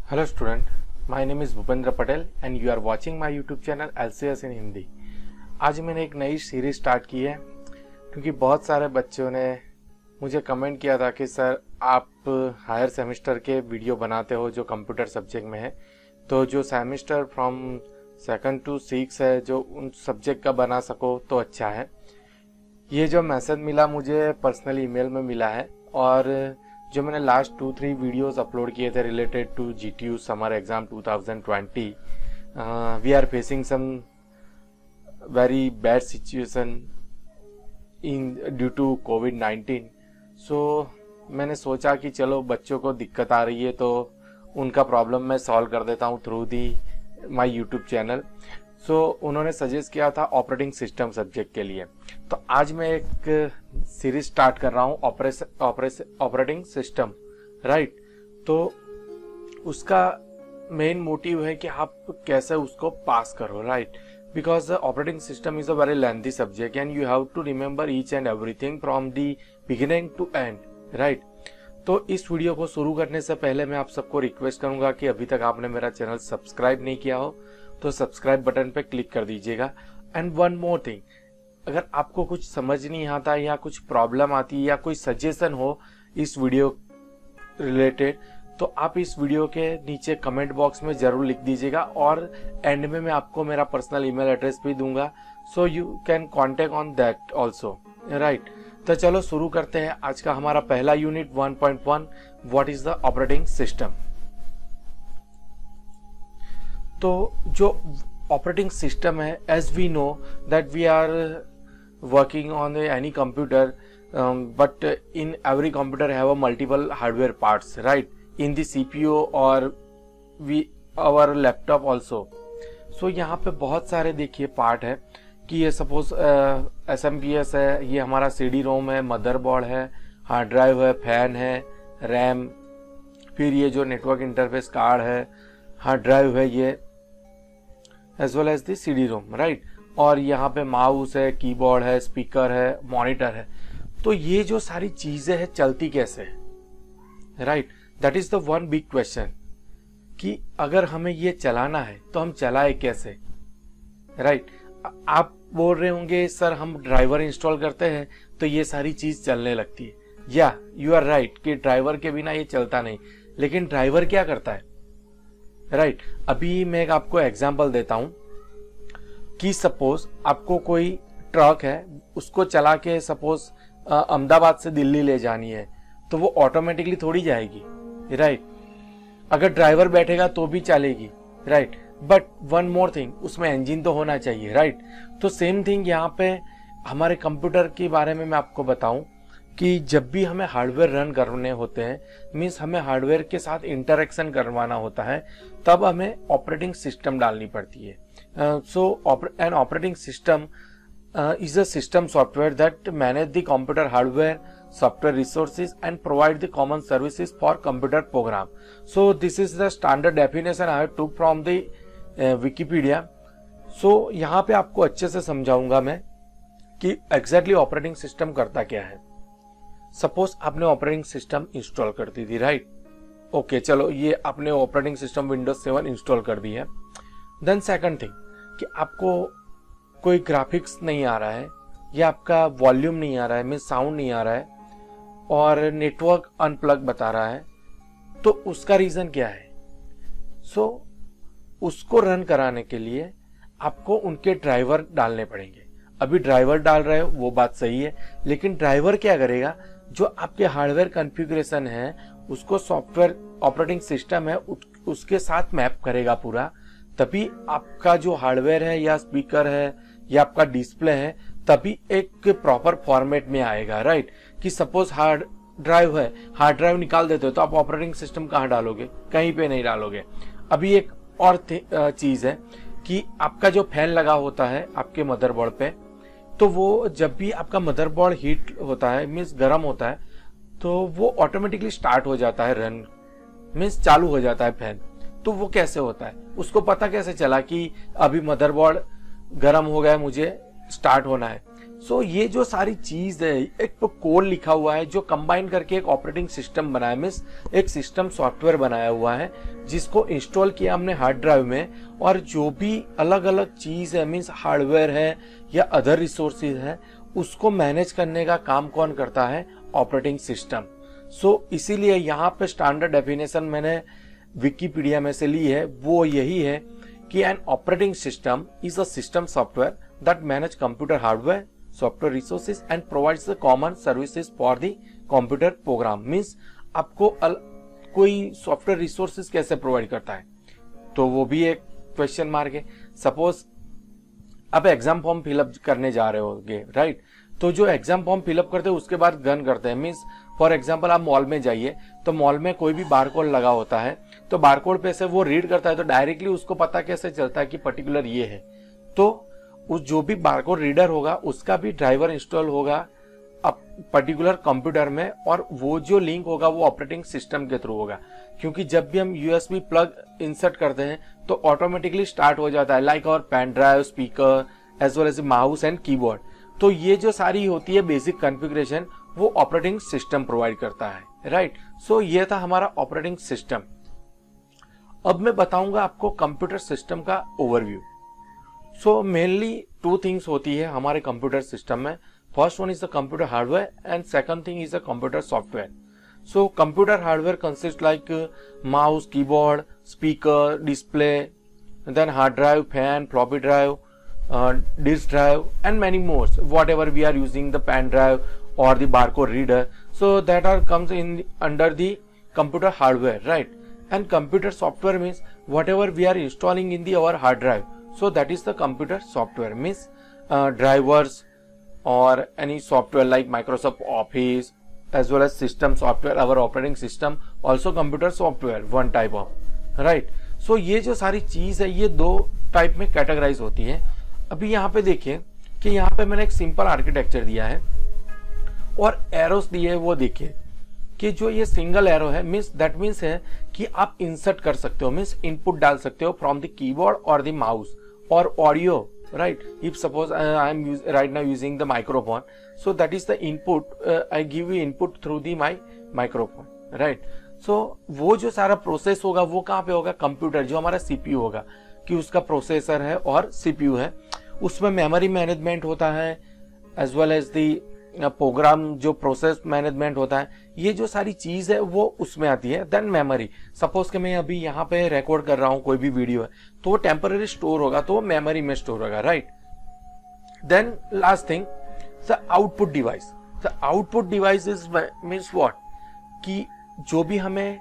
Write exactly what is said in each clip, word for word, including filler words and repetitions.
Hello student, my name is Bhupendra Patel and you are watching my YouTube channel L C S in Hindi. आज मैंने एक नई series start की है क्योंकि बहुत सारे बच्चों ने मुझे कमेंट किया था कि सर आप हायर सेमेस्टर के वीडियो बनाते हो जो कंप्यूटर सब्जेक्ट में है, तो जो semester from second to six है जो उन सब्जेक्ट का बना सको तो अच्छा है। ये जो मैसेज मिला मुझे पर्सनली ईमेल में मिला है और जो मैंने last two three videos upload किए थे related to GTU summer exam two thousand twenty, we are facing some very bad situation in due to COVID nineteen. So मैंने सोचा कि चलो बच्चों को दिक्कत आ रही है तो उनका प्रॉब्लम मैं सॉल्व कर देता हूँ through the my YouTube channel. So so, उन्होंने सजेस्ट किया था ऑपरेटिंग सिस्टम सब्जेक्ट के लिए, तो आज मैं एक सीरीज स्टार्ट कर रहा हूँ ऑपरेटिंग सिस्टम, राइट। तो उसका मेन मोटिव है कि आप कैसे उसको पास करो, right, because operating system is a very lengthy subject and you have to remember each and everything from the beginning to end, right. तो इस वीडियो को शुरू करने से पहले मैं आप सबको रिक्वेस्ट करूंगा कि अभी तक आपने मेरा चैनल सब्सक्राइब नहीं किया हो तो सब्सक्राइब बटन पे क्लिक कर दीजिएगा। एंड वन मोर थिंग, अगर आपको कुछ समझ नहीं आता या कुछ प्रॉब्लम आती है या कोई सजेशन हो इस वीडियो रिलेटेड तो आप इस वीडियो के नीचे कमेंट बॉक्स में जरूर लिख दीजिएगा और एंड में मैं आपको मेरा पर्सनल ईमेल एड्रेस भी दूंगा, so you can contact on that also, right. तो चलो शुरू करते हैं आज का हमारा पहला unit one point one, what is the operating system. तो जो ऑपरेटिंग सिस्टम है, as we know that we are working on any computer, but in every computer have a multiple hardware parts, right, in the CPU और we our laptop also. So यहाँ पे बहुत सारे देखिए part है कि ये suppose S M P S है, ये हमारा सी डी रोम है, मदरबोर्ड है, हार्ड ड्राइव है, फैन है, रैम, फिर ये जो नेटवर्क इंटरफेस कार्ड है, हार्ड ड्राइव है ये, as well as the C D ROM, right. और यहाँ पे माउस है, कीबोर्ड है, स्पीकर है, मॉनिटर है। तो ये जो सारी चीजें हैं चलती कैसे, right, that is the one big question कि अगर हमें ये चलाना है तो हम चलाए कैसे, राइट। आप बोल रहे होंगे सर हम ड्राइवर इंस्टॉल करते हैं तो ये सारी चीज चलने लगती है, या यू आर राइट कि ड्राइवर के बिना ये चलता नहीं, लेकिन ड्राइवर क्या करता है, राइट right. अभी मैं एक आपको एग्जांपल देता हूं कि सपोज आपको कोई ट्रक है उसको चला के सपोज अहमदाबाद से दिल्ली ले जानी है तो वो ऑटोमेटिकली थोड़ी जाएगी, राइट right. अगर ड्राइवर बैठेगा तो भी चलेगी, right, but one more thing, उसमें इंजन तो होना चाहिए, राइट right. तो सेम थिंग यहाँ पे हमारे कंप्यूटर के बारे में मैं आपको बताऊं कि जब भी हमें हार्डवेयर रन करने होते हैं, मीन्स हमें हार्डवेयर के साथ इंटरेक्शन करवाना होता है, तब हमें ऑपरेटिंग सिस्टम डालनी पड़ती है। So an operating system is a system software that manage the computer hardware software resources and provide the common services for computer program. So this is the standard definition I took from the Wikipedia. सो यहाँ पे आपको अच्छे से समझाऊंगा मैं कि exactly operating system करता क्या है। सपोज आपने ऑपरेटिंग सिस्टम इंस्टॉल कर दी थी, राइट, ओके, चलो ये आपने operating system Windows seven install कर दी है। देन सेकंड थिंग कि आपको कोई ग्राफिक्स नहीं आ रहा है या आपका वॉल्यूम नहीं आ रहा है, मीन साउंड नहीं आ रहा है और नेटवर्क अनप्लग बता रहा है, तो उसका रीजन क्या है। सो so, उसको रन कराने के लिए आपको उनके ड्राइवर डालने पड़ेंगे। अभी ड्राइवर डाल रहे हो वो बात सही है, लेकिन ड्राइवर क्या करेगा, जो आपके हार्डवेयर कॉन्फ़िगरेशन है उसको सॉफ्टवेयर ऑपरेटिंग सिस्टम है उसके साथ मैप करेगा पूरा, तभी आपका जो हार्डवेयर है या स्पीकर है या आपका डिस्प्ले है तभी एक प्रॉपर फॉर्मेट में आएगा, राइट। कि सपोज हार्ड ड्राइव है, हार्ड ड्राइव निकाल देते हो तो आप ऑपरेटिंग सिस्टम कहाँ डालोगे, कहीं पे नहीं डालोगे। अभी एक और चीज है कि आपका जो फैन लगा होता है आपके मदरबोर्ड पे, तो वो जब भी आपका मदरबोर्ड हीट होता है, मीन्स गर्म होता है, तो वो ऑटोमेटिकली स्टार्ट हो जाता है, रन मीन्स चालू हो जाता है फैन। तो वो कैसे होता है, उसको पता कैसे चला कि अभी मदरबोर्ड गर्म हो गया, मुझे स्टार्ट होना है। सो so, ये जो सारी चीज है, एक तो कोड लिखा हुआ है जो कंबाइन करके एक ऑपरेटिंग सिस्टम बनाया, मीन्स एक सिस्टम सॉफ्टवेयर बनाया हुआ है जिसको इंस्टॉल किया हमने हार्ड ड्राइव में, और जो भी अलग अलग चीज है मीन्स हार्डवेयर है या अदर रिसोर्सेज है उसको मैनेज करने का काम कौन करता है? Operating system. सो इसीलिए यहाँ पे स्टैंडर्ड डेफिनेशन मैंने विकिपीडिया में से ली है, वो यही है कि an operating system is a system software that manage computer hardware software resources and provides the common services for the computer program. Means आपको अल, कोई सॉफ्टवेयर रिसोर्सेज कैसे प्रोवाइड करता है, तो वो भी एक क्वेश्चन मार्क है। सपोज आप एग्जाम फॉर्म फिलअप करने जा रहे होगे, राइट? तो जो एग्जाम फॉर्म फिलअप करते हैं उसके बाद गन करते हैं, मीन्स फॉर एग्जाम्पल आप मॉल में जाइए तो मॉल में कोई भी बारकोड लगा होता है, तो बारकोड पे से वो रीड करता है तो डायरेक्टली उसको पता कैसे चलता है कि पर्टिकुलर ये है। तो उस जो भी बारकोड रीडर होगा उसका भी ड्राइवर इंस्टॉल होगा अब पर्टिकुलर कंप्यूटर में, और वो जो लिंक होगा वो ऑपरेटिंग सिस्टम के थ्रू होगा, क्योंकि जब भी हम यूएसबी प्लग इंसर्ट करते हैं तो ऑटोमेटिकली स्टार्ट हो जाता है, लाइक और pen drive, speaker as well as mouse and keyboard. तो ये जो सारी होती है बेसिक कॉन्फ़िगरेशन वो ऑपरेटिंग सिस्टम प्रोवाइड करता है, राइट? सो ये था हमारा ऑपरेटिंग सिस्टम। अब मैं बताऊंगा आपको कंप्यूटर सिस्टम का overview. So mainly two things होती है हमारे कंप्यूटर सिस्टम में। First one is the computer hardware and second thing is the computer software. So computer hardware consist like mouse, keyboard, speaker, display, then hard drive, fan, floppy drive, Uh, disk drive and many more, whatever we are using, the pen drive or the barcode reader, so that are comes in under the computer hardware, right? And computer software means whatever we are installing in the our hard drive, so that is the computer software, means uh, drivers or any software like Microsoft Office as well as system software, our operating system also computer software one type of, right? So ये जो सारी चीज है ये दो type में categorise होती है। अभी यहाँ पे देखिए कि यहाँ पे मैंने एक सिंपल आर्किटेक्चर दिया है और एरोस दिए, वो देखिए कि जो ये सिंगल एरो है मीन्स दैट मीन्स है कि आप इंसर्ट कर सकते हो, मीन्स इनपुट डाल सकते हो फ्रॉम द कीबोर्ड और द माउस और audio, right? If suppose I am right now using the microphone, so that is the input, I give you input through the my microphone, right? So वो जो सारा process होगा वो कहाँ पे होगा? कंप्यूटर, जो हमारा सीपीयू होगा, कि उसका प्रोसेसर है और सीपीयू है, उसमें मेमोरी मैनेजमेंट होता है as well as the program जो प्रोसेस मैनेजमेंट होता है, ये जो सारी चीज है वो उसमें आती है। देन मेमोरी, सपोज कि मैं अभी यहाँ पे रिकॉर्ड कर रहा हूँ कोई भी वीडियो है तो वो टेम्पररी स्टोर होगा, तो वो मेमोरी में स्टोर होगा, right? Then last thing the output device. The output device is means what, कि जो भी हमें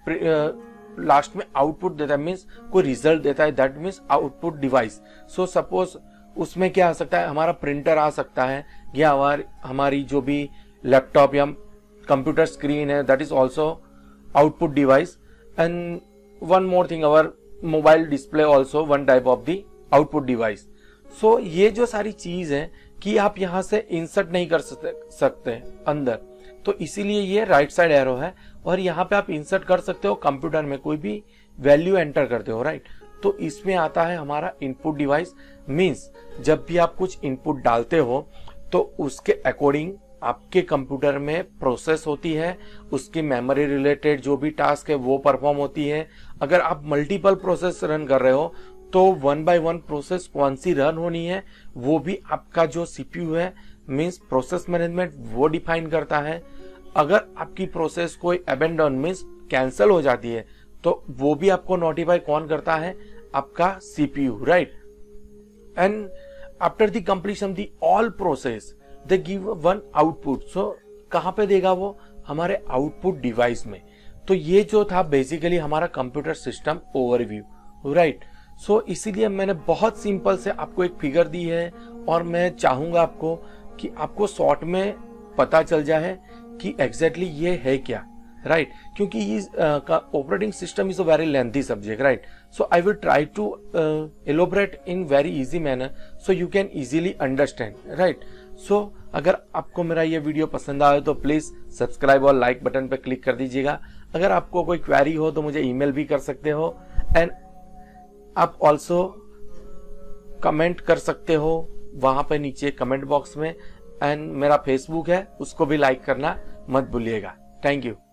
लास्ट uh, में आउटपुट देता है मीन्स कोई रिजल्ट देता है, that means output device. So suppose उसमें क्या आ सकता है? हमारा प्रिंटर आ सकता है, या हमारी हमारी जो भी लैपटॉप या कंप्यूटर स्क्रीन है, that is also output device. And one more thing, our mobile display also one type of the output device. So ये जो सारी चीज है कि आप यहाँ से इंसर्ट नहीं कर सकते अंदर, तो इसीलिए ये राइट साइड एरो है, और यहाँ पे आप इंसर्ट कर सकते हो कंप्यूटर में कोई भी वैल्यू एंटर करते हो, राइट? तो इसमें आता है हमारा इनपुट डिवाइस। मींस जब भी आप कुछ इनपुट डालते हो तो उसके अकॉर्डिंग आपके कंप्यूटर में प्रोसेस होती है, उसकी मेमोरी रिलेटेड जो भी टास्क है वो परफॉर्म होती है। अगर आप मल्टीपल प्रोसेस रन कर रहे हो तो वन बाय वन प्रोसेस कौन सी रन होनी है वो भी आपका जो सीपीयू है मींस प्रोसेस मैनेजमेंट वो डिफाइन करता है। अगर आपकी प्रोसेस कोई अबेंडन मींस कैंसिल हो जाती है तो वो भी आपको नोटिफाई कौन करता है? आपका CPU, right? And after the completion the all process they give one output. So कहां पे देगा वो? हमारे आउटपुट डिवाइस में। तो ये जो था बेसिकली हमारा computer system overview, right? So इसीलिए मैंने बहुत सिंपल से आपको एक फिगर दी है, और मैं चाहूंगा आपको कि आपको शॉर्ट में पता चल जाए कि एग्जैक्टली ये है क्या, राइट? क्योंकि operating system is a very lengthy subject, right? So I will try to elaborate in very easy manner so you can easily understand, right? So अगर आपको मेरा ये वीडियो पसंद आए तो प्लीज सब्सक्राइब और लाइक बटन पर क्लिक कर दीजिएगा। अगर आपको कोई क्वेरी हो तो मुझे ईमेल भी कर सकते हो, एंड आप ऑल्सो कमेंट कर सकते हो वहाँ पे नीचे कमेंट बॉक्स में, एंड मेरा फेसबुक है उसको भी लाइक करना मत भूलिएगा। Thank you.